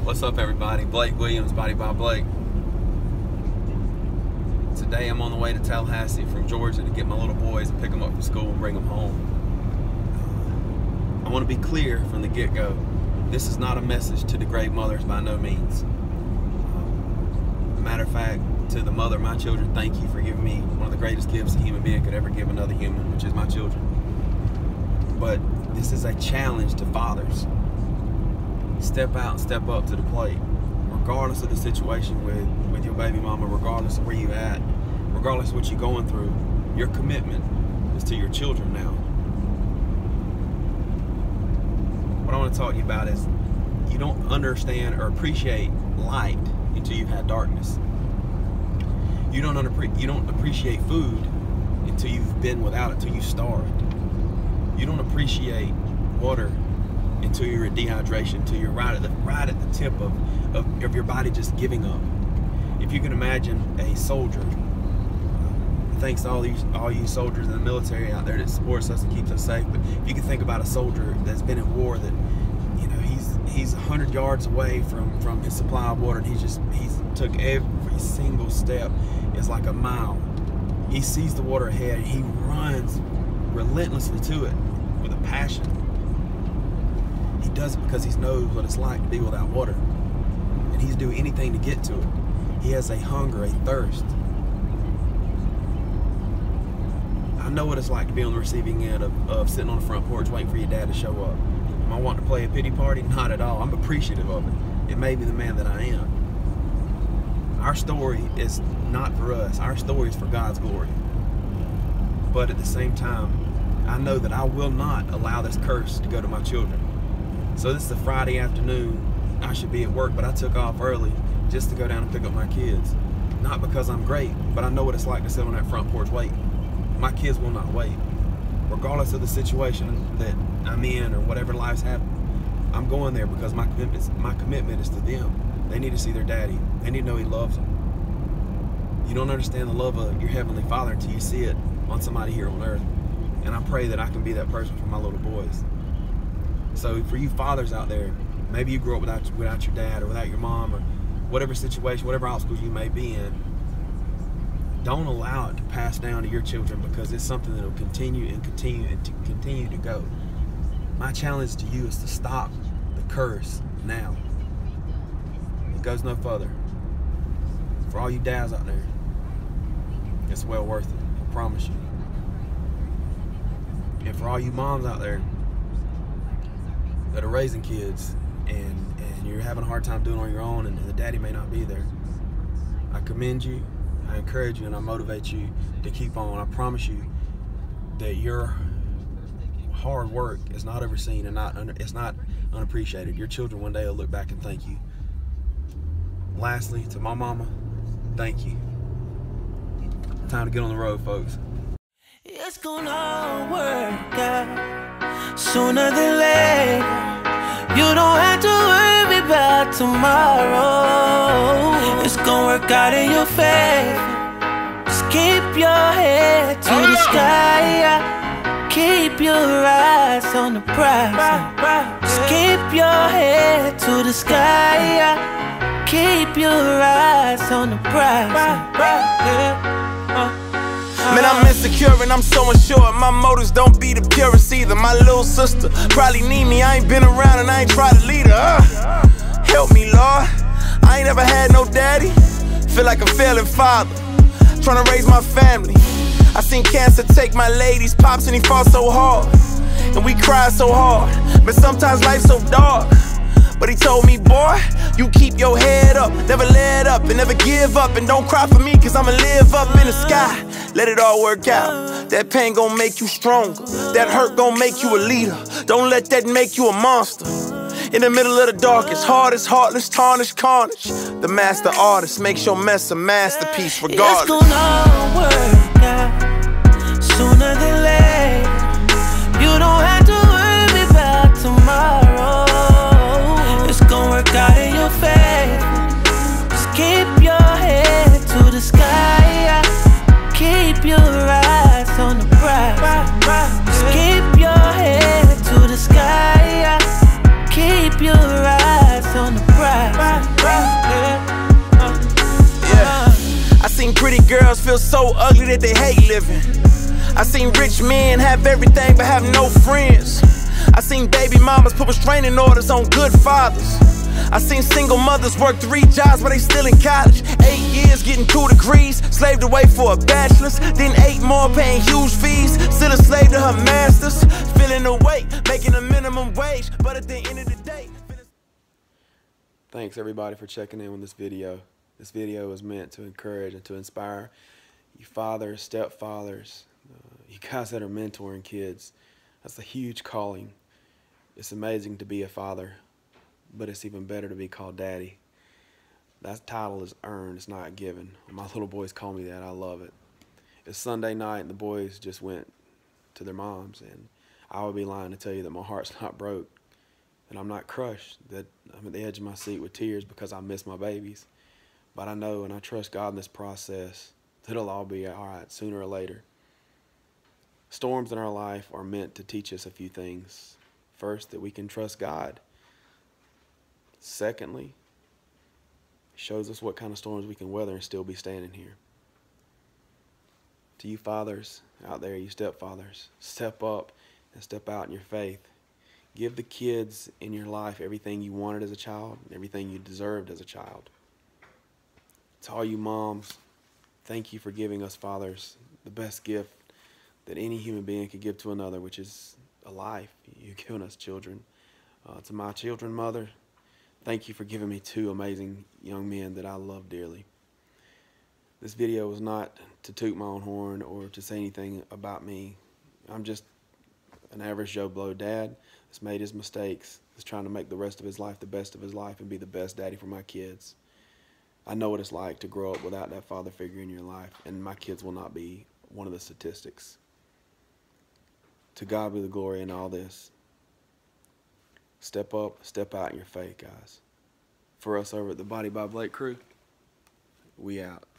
What's up, everybody? Blake Williams, Body by Blake. Today I'm on the way to Tallahassee from Georgia to get my little boys and pick them up from school and bring them home. I want to be clear from the get-go. This is not a message to degrade mothers by no means. Matter of fact, to the mother of my children, thank you for giving me one of the greatest gifts a human being could ever give another human, which is my children. But this is a challenge to fathers. Step out and step up to the plate, regardless of the situation with your baby mama, regardless of where you at, regardless of what you're going through. Your commitment is to your children now. What I want to talk to you about is you don't understand or appreciate light until you've had darkness. You don't appreciate food until you've been without it, until you've starved. You don't appreciate water until you're at dehydration, until you're right at the tip of your body just giving up. If you can imagine a soldier, thanks to all you soldiers in the military out there that supports us and keeps us safe, but if you can think about a soldier that's been in war, that he's 100 yards away from his supply of water, and he's took every single step is like a mile. He sees the water ahead and he runs relentlessly to it with a passion. He does it because he knows what it's like to be without water, and he's doing anything to get to it. He has a hunger, a thirst. I know what it's like to be on the receiving end of sitting on the front porch waiting for your dad to show up. Am I wanting to play a pity party? Not at all. I'm appreciative of it. It made me the man that I am. Our story is not for us. Our story is for God's glory. But at the same time, I know that I will not allow this curse to go to my children. So this is a Friday afternoon. I should be at work, but I took off early just to go down and pick up my kids. Not because I'm great, but I know what it's like to sit on that front porch waiting. My kids will not wait. Regardless of the situation that I'm in or whatever life's happening, I'm going there because my commitment is to them. They need to see their daddy. They need to know he loves them. You don't understand the love of your Heavenly Father until you see it on somebody here on earth. And I pray that I can be that person for my little boys. So for you fathers out there, maybe you grew up without your dad or without your mom or whatever situation, whatever obstacles you may be in, don't allow it to pass down to your children, because it's something that will continue and continue and continue to go. My challenge to you is to stop the curse now. It goes no further. For all you dads out there, it's well worth it, I promise you. And for all you moms out there that are raising kids and you're having a hard time doing it on your own and the daddy may not be there, I commend you, I encourage you, and I motivate you to keep on. I promise you that your hard work is not overseen and it's not unappreciated. Your children one day will look back and thank you. Lastly, to my mama, thank you. Time to get on the road, folks. It's gonna work out sooner than later. You don't have to worry about tomorrow. It's gonna work out in your favor. Just keep your head to the sky. Keep your eyes on the prize. Just keep your head to the sky. Keep your eyes on the prize. Man, I'm insecure and I'm so unsure. My motives don't be the purest either. My little sister probably need me. I ain't been around and I ain't tried to lead her. Help me, Lord. I ain't ever had no daddy. Feel like a failing father, trying to raise my family. I seen cancer take my lady's pops and he fought so hard, and we cried so hard. But sometimes life's so dark. But he told me, boy, you keep your head up, never let up and never give up. And don't cry for me, cause I'ma live up in the sky. Let it all work out. That pain gon' make you stronger. That hurt gon' make you a leader. Don't let that make you a monster. In the middle of the darkest, hardest, heartless, tarnished carnage, the master artist makes your mess a masterpiece regardless. It's gonna work out sooner than later. You don't have to worry about tomorrow. It's gonna work out in your favor. Just keep your head to the sky. Keep your eyes on the prize. Just keep your head to the sky. Keep your eyes on the prize. live so ugly that they hate living. I seen rich men have everything but have no friends. I seen baby mamas put restraining orders on good fathers. I seen single mothers work 3 jobs but they still in college. 8 years getting 2 degrees, slaved away for a bachelor's. Then 8 more paying huge fees, still a slave to her masters. Feeling the weight, making a minimum wage, but at the end of the day. Thanks everybody for checking in with this video. This video is meant to encourage and to inspire you fathers, stepfathers, you guys that are mentoring kids. That's a huge calling. It's amazing to be a father, but it's even better to be called daddy. That title is earned, it's not given. My little boys call me that, I love it. It's Sunday night and the boys just went to their moms, and I would be lying to tell you that my heart's not broke, and I'm not crushed, that I'm at the edge of my seat with tears because I miss my babies. But I know and I trust God in this process that it'll all be all right sooner or later. Storms in our life are meant to teach us a few things. First, that we can trust God. Secondly, it shows us what kind of storms we can weather and still be standing here. To you fathers out there, you stepfathers, step up and step out in your faith. Give the kids in your life everything you wanted as a child and everything you deserved as a child. To all you moms, thank you for giving us fathers the best gift that any human being could give to another, which is a life. You've given us children. To my children, mother, thank you for giving me 2 amazing young men that I love dearly. This video was not to toot my own horn or to say anything about me. I'm just an average Joe Blow dad that's made his mistakes, that's trying to make the rest of his life the best of his life and be the best daddy for my kids. I know what it's like to grow up without that father figure in your life, and my kids will not be one of the statistics. To God be the glory in all this. Step up, step out in your faith, guys. For us over at the Body by Blake crew, we out.